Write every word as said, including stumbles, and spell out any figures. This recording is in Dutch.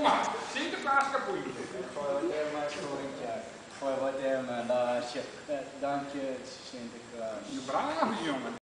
maar, Sinterklaas kapoentje. Gooi wat er maar schoentje. Gooi wat er maar laasje. Dank je, Sinterklaas. Je brave jongen.